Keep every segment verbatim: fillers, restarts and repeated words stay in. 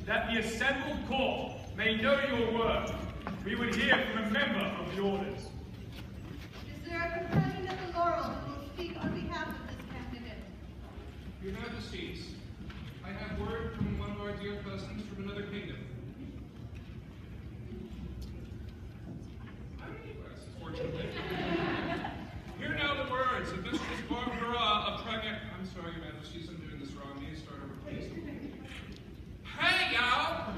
that the assembled court may know your work, we would hear from a member of the orders. Is there a companion of the Laurel who will speak on behalf of this candidate? Your Majesties, I have word from one of our dear cousins from another kingdom. I don't need glasses, fortunately. Hear now the words of Mistress Barbara of Tremec. I'm sorry, Your Majesties, I'm doing this wrong. May I start over, please? Hey, y'all!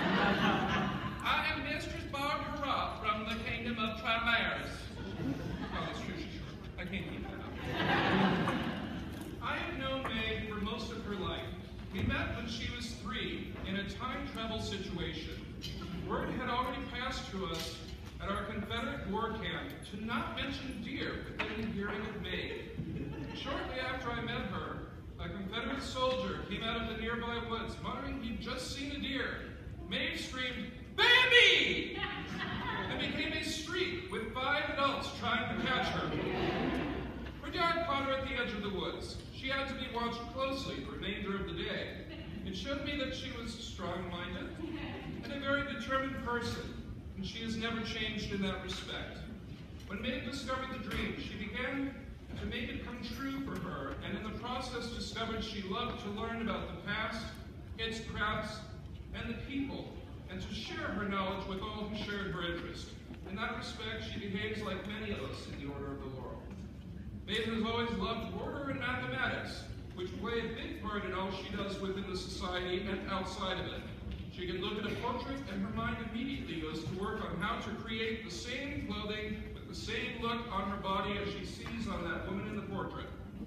I am Mistress Barbara from the kingdom of Tremers. Oh, that's true, she's short. I can't keep that up. I have known Meg for most of her life. We met when she was three in a time travel situation. Word had already passed to us at our Confederate war camp to not mention deer within hearing of Meg. Shortly after I met her, a Confederate soldier came out of the nearby woods, muttering he'd just seen a deer. Meg screamed, "Bambi!" and became a streak with five adults trying to catch her. Her dad caught her at the edge of the woods. She had to be watched closely the remainder of the day. It showed me that she was strong-minded and a very determined person, and she has never changed in that respect. When Meg discovered the dream, she began to make it come true for her, and in the process discovered she loved to learn about the past, its crafts, and the people, and to share her knowledge with all who shared her interest. In that respect, she behaves like many of us in the Order of the Laurel. Meg has always loved order and mathematics, which play a big part in all she does within the society and outside of it. She can look at a portrait and her mind immediately goes to work on how to create the same clothing with the same look on her body as she sees on that woman in the portrait.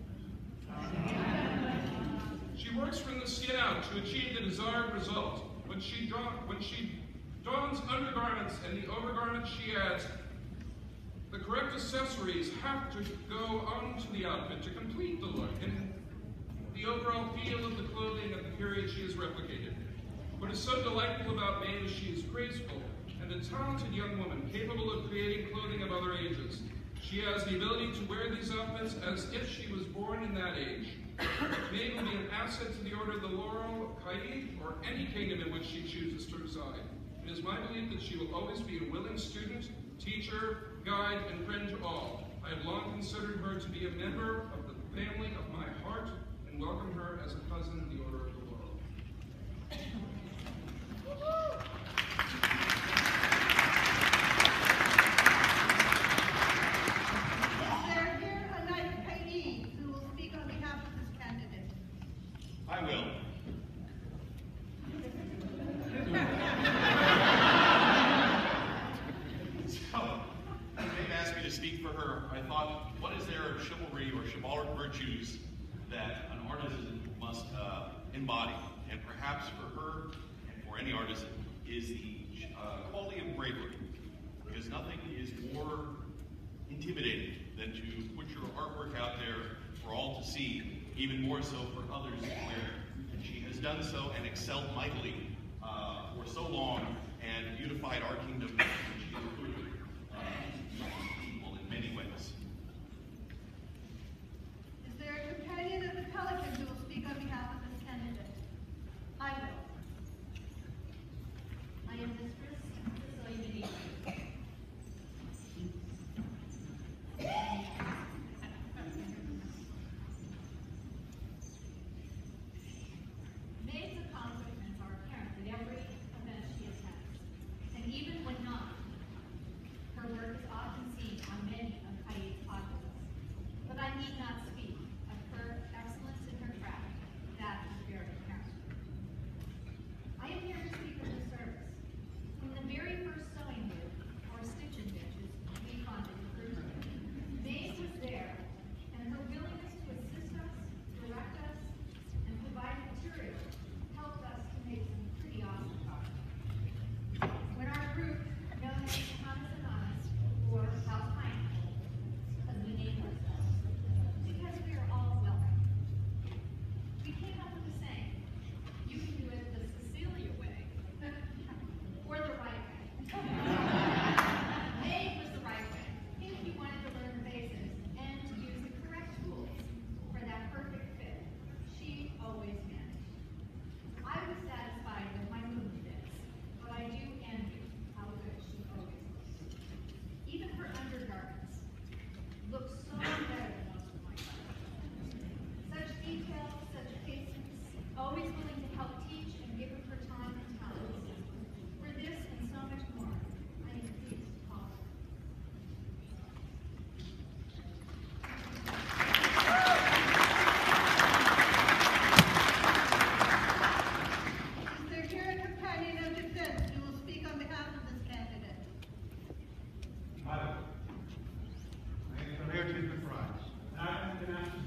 She works from the skin out to achieve the desired result. When she, draw, when she dons undergarments and the overgarments she adds, the correct accessories have to go onto the outfit to complete the look and the overall feel of the clothing of the period she has replicated. What is so delightful about Meg is she is graceful and a talented young woman capable of creating clothing of other ages. She has the ability to wear these outfits as if she was born in that age. Meg will be an asset to the Order of the Laurel, Kaid, or any kingdom in which she chooses to reside. It is my belief that she will always be a willing student, teacher, guide, and friend to all. I have long considered her to be a member of the family of my heart and welcome her as a cousin of the Order of the Laurel. Is there here a knight of Kaid who will speak on behalf of this candidate? I will. To speak for her, I thought, what is there of chivalry or chivalric virtues that an artisan must uh, embody? And perhaps for her, and for any artisan, is the uh, quality of bravery. Because nothing is more intimidating than to put your artwork out there for all to see, even more so for others to wear. And she has done so and excelled mightily uh, for so long and beautified our kingdom, which she included. Many ways. Is there a companion of the Pelican who will speak on behalf of this candidate? I will. I am Mistress Cecilia Benitez. Meg's accomplishments are apparent at every event she attends, and even when not,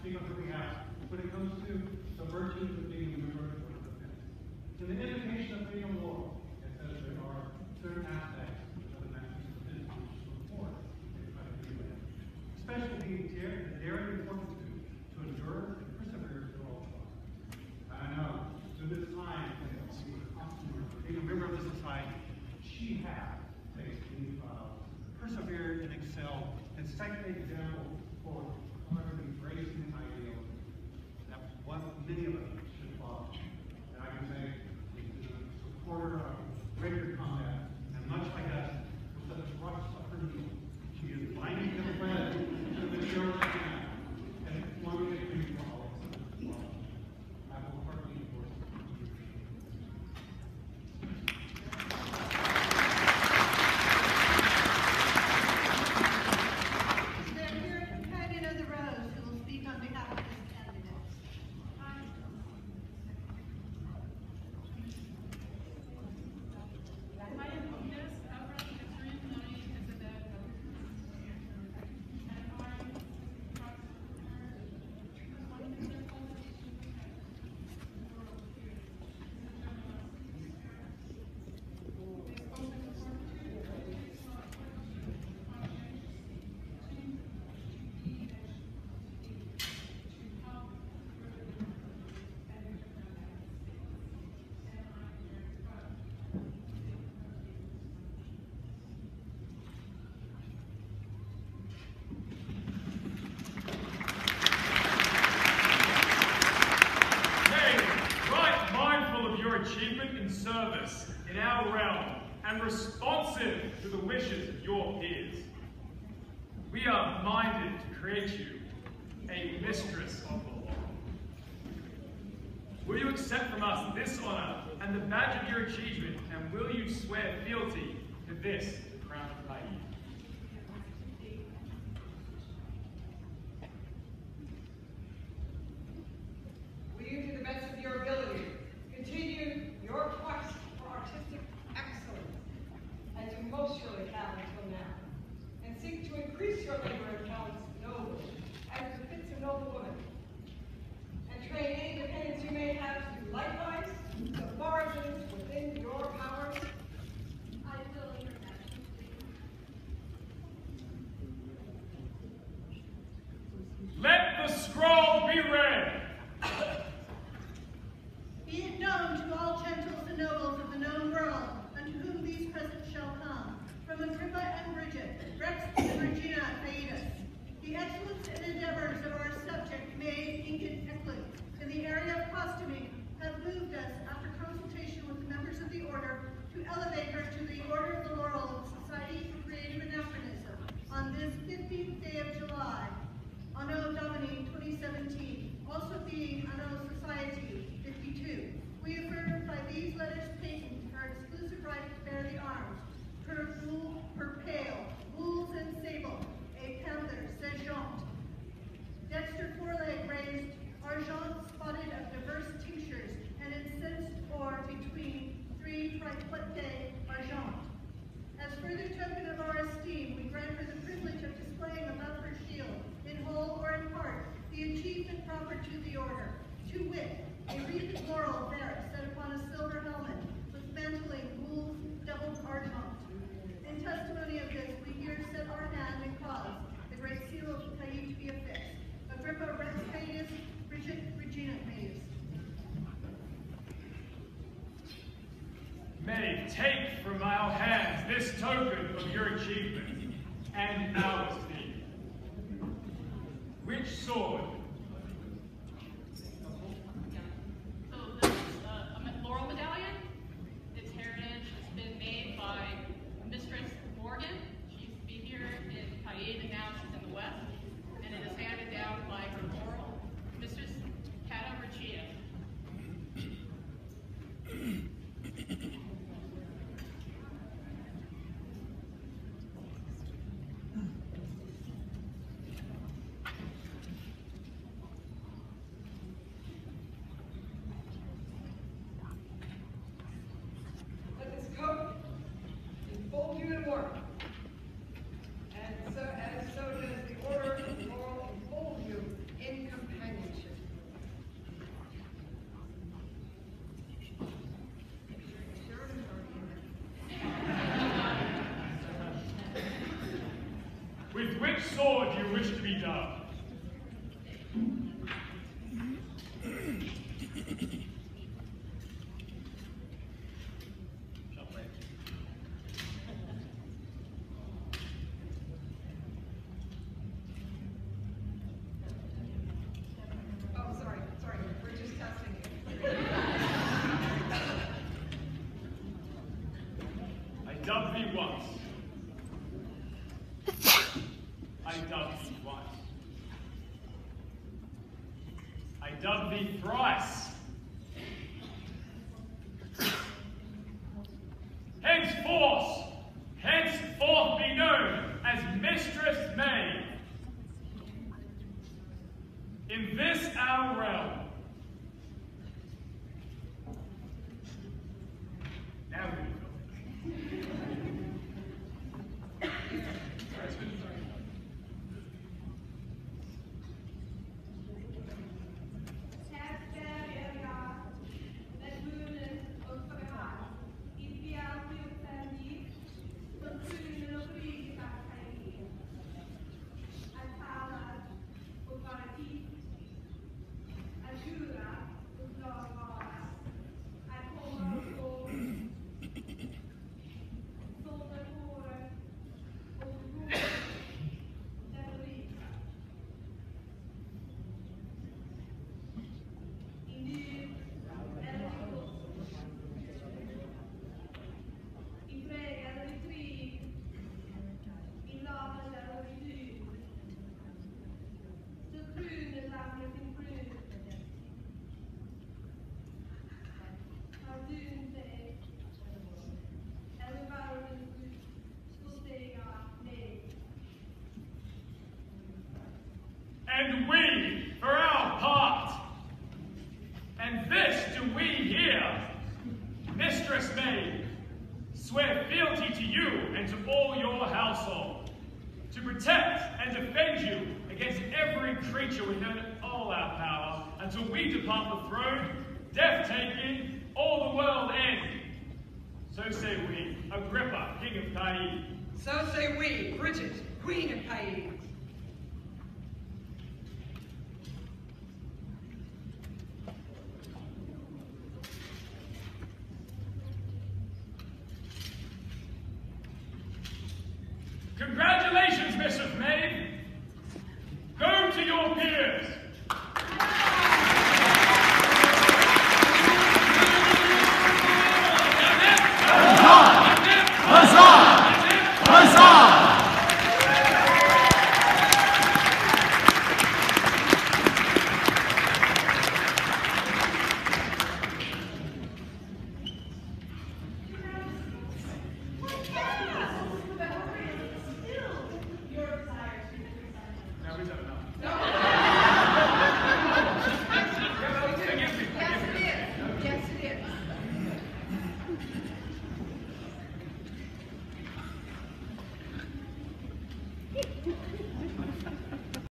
speak on her behalf when it comes to the virtues of being a member of the Order of the Phoenix. In the invocation of being a laurel, it says there are certain aspects of the Masters of the Phoenix which is important in trying to be with. Especially being daring, the daring and fortitude to endure and persevere through all trials. I know, through this time, being a member of the society, she has faced many trials, persevered and excelled, and set an example for honoring and embracing ideals that what many of us should follow. And I can say, she's a supporter of regular combat, and much like us, with the thrust of her knee, she is binding to the thread to the material she has, and forming a dream for all of us as well. I will heartily endorse it. Achievement in service in our realm and responsive to the wishes of your peers. We are minded to create you a mistress of the law. Will you accept from us this honor and the badge of your achievement, and will you swear fealty to this, the crown of Paid? Will you, to the best of your ability, continue your quest for artistic excellence, as you most surely have until now, and seek to increase your labor and talents nobly, as befits a noble woman, and train any dependents you may have to do likewise the margins within your powers? I will, Your Majesty. Let the scroll be read. Be it known to all gentles and nobles of the known world, unto whom these presents shall come, from Agrippa and Bridget, Rex and Regina Paedus, the excellence and endeavors of our subject, Maid Incan Eklund, in the area of costuming, have moved us, after consultation with the members of the order, to elevate her to the Order of the Laurel of the Society for Creative Anachronism on this fifteenth day of July, Anno Domini twenty seventeen, also being Anno Society fifty-two. We affirm by these letters patent her exclusive right to bear the arms, per bull, per pale, bulls and sable, a panther, sergeant. Dexter foreleg raised, argent spotted of diverse tinctures, and incensed or between three triplete argent. As further token of our esteem, we grant her the privilege of displaying above her shield, in whole or in part, the achievement proper to the order, to wit, a wreathed laurel there set upon a silver helmet, with mantling gules doubled argent. In testimony of this, we here set our hand and cause the great seal of Paid to be affixed. Agrippa Rex Paedus, Bridget Regina Paedus. May take from our hands this token of your achievement and our esteem. Which sword? So this is uh, a laurel medallion. Its heritage has been made by Mistress Morgan. She used to be here in Paid, and now she's in the West. And it is handed down by her laurel, Mistress Cata Riccia. sword do you wish to be dubbed? Oh, sorry, sorry, we're just testing it. I dubbed thee once. I dubbed thee twice. I dubbed thee thrice. Henceforth, henceforth be known as Mistress May. In this our realm. Now we go. And we, for our part, and this do we here, Mistress May, swear fealty to you and to all your household, to protect and defend you against every creature within all our power, until we depart the throne, death taking, all the world end. So say we, Agrippa, King of Caid. So say we, Bridget, Queen of Caid.